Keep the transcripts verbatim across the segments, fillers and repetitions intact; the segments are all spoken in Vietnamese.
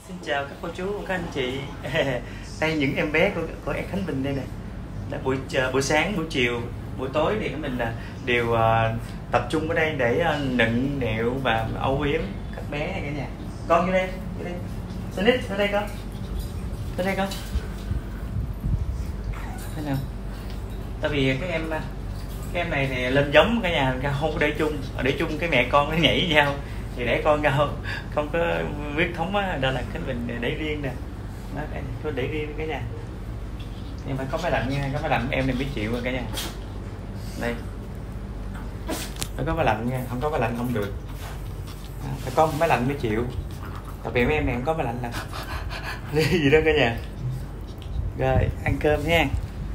Xin chào các cô chú, các anh chị. Đây những em bé của, của em Khánh Bình đây nè. Là buổi buổi sáng, buổi chiều, buổi tối thì mình đều uh, tập trung ở đây để uh, nựng nẹo và âu yếm các bé này cả nhà. Con vô đây, vô đây. Snit, tới đây con. Tới đây con. Thấy nào? Tại vì các em các em này thì lên giống cả nhà không có để chung, để chung cái mẹ con nó nhảy nhau. Thì để con đâu không có huyết thống á, đó là cái mình để riêng nè, nó có để riêng cả nhà, nhưng phải có máy lạnh nha, có máy lạnh em này mới chịu rồi cả nhà. Đây phải có máy lạnh nha, không có máy lạnh không được, phải có máy lạnh mới chịu. Tại vì mấy em này không có máy lạnh là gì đó cả nhà. Rồi ăn cơm nha.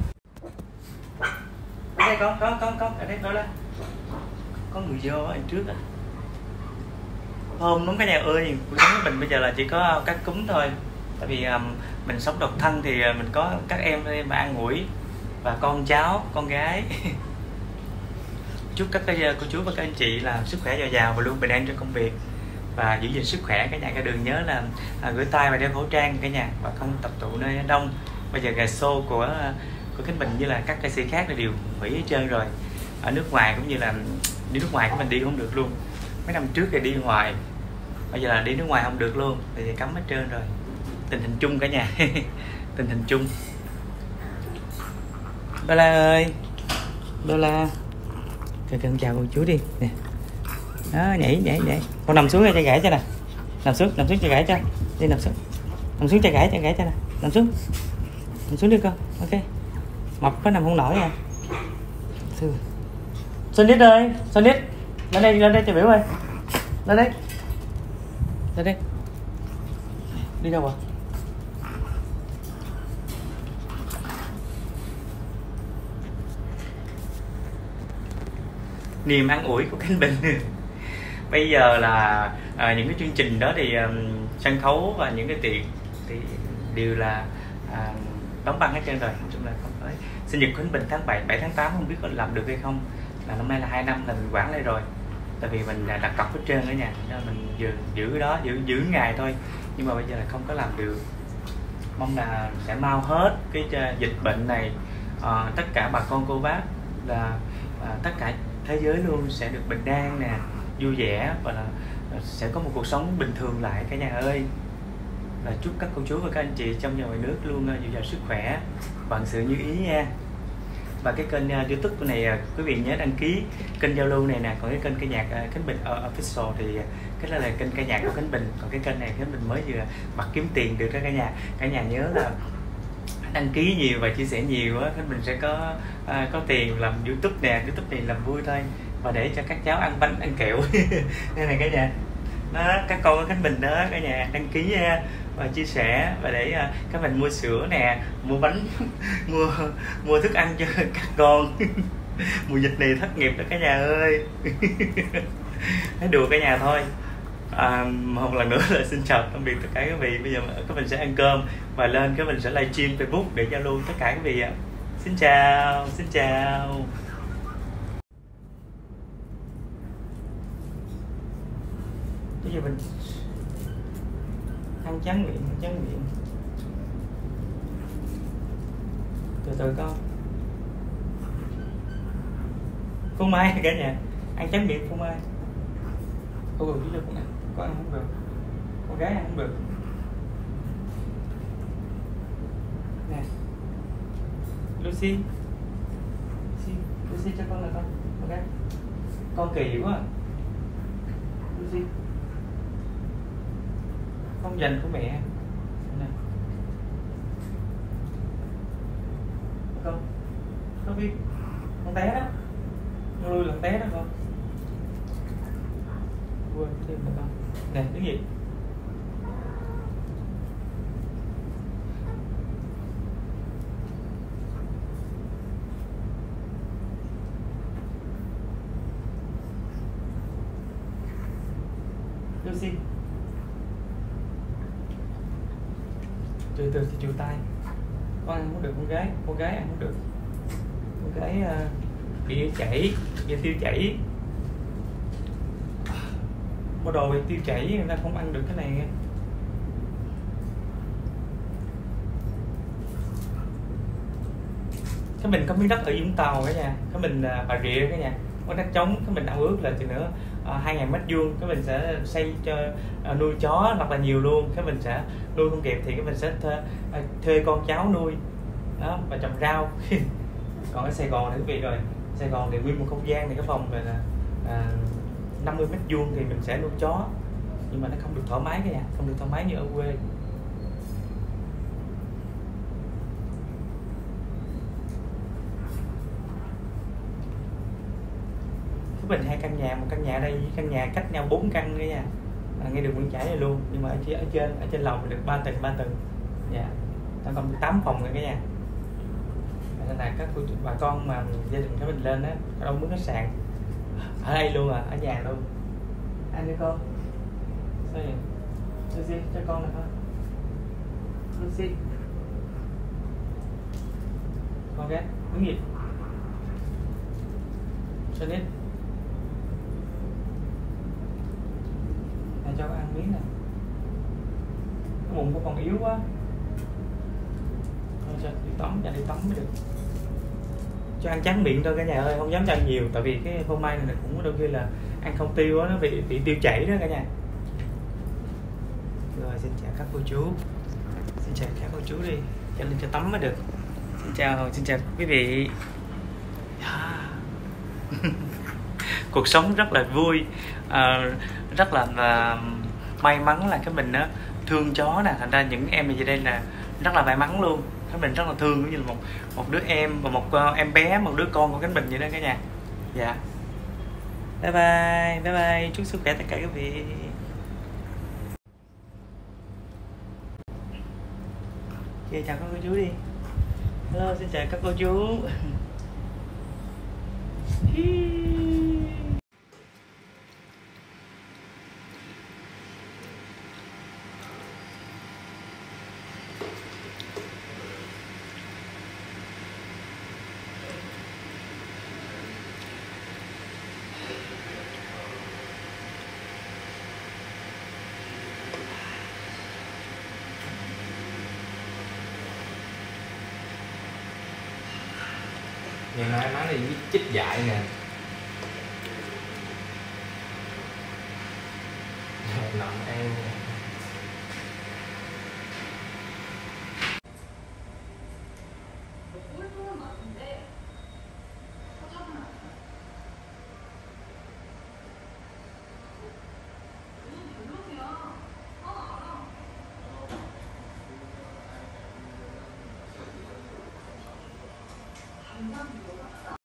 Ở đây con con con con ở đây đâu đó có người vô anh trước á. Hôm đúng cả nhà ơi, cuộc sống của mình bây giờ là chỉ có các cúm thôi. Tại vì um, mình sống độc thân thì mình có các em mà an ủi và con cháu, con gái. Chúc các cô chú và các anh chị là sức khỏe dồi dào và luôn bình an trong công việc và giữ gìn sức khỏe cả nhà. Cả đường nhớ là à, gửi tay và đeo khẩu trang cả nhà và không tập tụ nơi đông. Bây giờ ngày show của của Khánh Bình như là các ca sĩ khác là đều hủy hết trơn rồi. Ở nước ngoài cũng như là đi nước ngoài của mình đi không được luôn. Mấy năm trước thì đi ngoài, bây giờ là đi nước ngoài không được luôn, thì cấm hết trơn rồi. Tình hình chung cả nhà. Tình hình chung. Bella ơi, Bella, cần cần chào cô chú đi nè. Đó, nhảy nhảy nhảy. Con nằm xuống đây cho gãy cho nè. Nằm xuống, nằm xuống cho gãy cho. Đi nằm xuống. Nằm xuống cho gãy cho gãy cho nè. Nằm xuống. Nằm xuống đi con. Ok. Mập có nằm không nổi nha. Snit ơi, Snit. Lên đây, lên đây cho biểu ơi. Lên đây. Lên đây. Đi đâu à? Niềm an ủi của Khánh Bình. Bây giờ là à, những cái chương trình đó thì um, sân khấu và những cái tiệc thì đều là à, đóng băng hết trơn rồi. Nói chung là không phải. Sinh nhật của Khánh Bình tháng bảy, bảy tháng tám không biết có làm được hay không. Là năm nay là hai năm là mình quản lại rồi. Tại vì mình đặt cọc hết trơn ở nhà, nên mình giữ giữ cái đó, giữ giữ ngày thôi. Nhưng mà bây giờ là không có làm được. Mong là sẽ mau hết cái dịch bệnh này, à, tất cả bà con cô bác là à, tất cả thế giới luôn sẽ được bình an nè, vui vẻ và là sẽ có một cuộc sống bình thường lại cả nhà ơi. Và chúc các cô chú và các anh chị trong và ngoài nước luôn dồi dào sức khỏe, vạn sự như ý nha. Và cái kênh uh, YouTube này uh, quý vị nhớ đăng ký kênh giao lưu này nè. Còn cái kênh ca nhạc uh, Khánh Bình uh, Official thì uh, cái là, là kênh ca nhạc của Khánh Bình. Còn cái kênh này Khánh Bình mới vừa bật kiếm tiền được đó cả nhà. Cả nhà nhớ là đăng ký nhiều và chia sẻ nhiều á, Khánh Bình sẽ có uh, có tiền làm YouTube nè. YouTube này làm vui thôi và để cho các cháu ăn bánh ăn kẹo. Đây này cả nhà. Đó, các con ở Khánh Bình đó cả nhà đăng ký nha và chia sẻ và để uh, các mình mua sữa nè, mua bánh, mua mua thức ăn cho các con. Mùa dịch này thất nghiệp đó cả nhà ơi. Nói đùa cả nhà thôi. À, một lần nữa là xin chào tạm biệt tất cả quý vị. Bây giờ các mình sẽ ăn cơm và lên cái mình sẽ livestream Facebook để giao lưu tất cả quý vị ạ. Xin chào, xin chào. Bây giờ mình ăn tráng miệng, ăn tráng miệng. Từ từ con. Phương Mai cả nhà, ăn tráng miệng Phương Mai. Ôi chứ cho con ăn, con ăn không được. Con gái ăn không được. Nè. Lucy. Lucy, Lucy cho con là con, con gái. Con kỳ quá. Lucy. Không dành của mẹ nè. Con có biết con té đó, con lui lần té đó con. Quên thêm rồi con. Nè cái gì? Lucy. Từ từ thì chịu tay. Con ăn không được, con gái con gái ăn không được. Con gái uh, bị chảy, bị tiêu chảy. Mua đồ bị tiêu chảy người ta không ăn được cái này. cái mình có miếng đất ở Vũng Tàu cả nhà, cái mình uh, Bà Rịa cả nhà, có đất trống, cái mình ao ước là từ nữa hai ngàn mét vuông, cái mình sẽ xây cho uh, nuôi chó thật là nhiều luôn, cái mình sẽ nuôi không kịp thì cái mình sẽ thuê, uh, thuê con cháu nuôi đó và trồng rau. Còn ở Sài Gòn thì quý vị rồi, Sài Gòn thì nguyên một không gian thì cái phòng này là uh, năm mươi mét vuông thì mình sẽ nuôi chó, nhưng mà nó không được thoải mái cả nhà, không được thoải mái như ở quê. Mình hai căn nhà, một căn nhà đây với căn nhà cách nhau bốn căn nữa nha, à, ngay đường Nguyễn Trãi này luôn, nhưng mà ở trên ở trên ở trên lầu được ba tầng ba tầng, dạ, tổng cộng tám phòng rồi cả nhà. Nên là các cô bà con mà gia đình của mình lên á, đâu muốn khách sạn ở đây luôn à, ở nhà luôn. Anh đi con, sao vậy? Lucy cho con này con, Lucy, con ghét, muốn gì? Cho nít. Cho con ăn miếng nè, cái bụng của con yếu quá, thôi cho đi tắm, cho đi tắm mới được, cho ăn tráng miệng thôi cả nhà ơi, không dám cho ăn nhiều, tại vì cái phô mai này cũng đôi khi là ăn không tiêu á, nó bị bị tiêu chảy đó cả nhà. Rồi xin chào các cô chú, xin chào các cô chú đi, cho nên cho tắm mới được. Xin chào, xin chào quý vị. Cuộc sống rất là vui, uh, rất là uh, may mắn là cái mình đó thương chó nè, thành ra những em ở dưới đây là rất là may mắn luôn, cái mình rất là thương, cũng như là một một đứa em và một uh, em bé, một đứa con của cái mình vậy đó cả nhà. Dạ, bye bye, bye bye, chúc sức khỏe tất cả quý vị. Chị chào các cô chú đi. Hello, xin chào các cô chú. Ngày mai má này với chích dại nè. Nằm ăn nè. 감사합니다.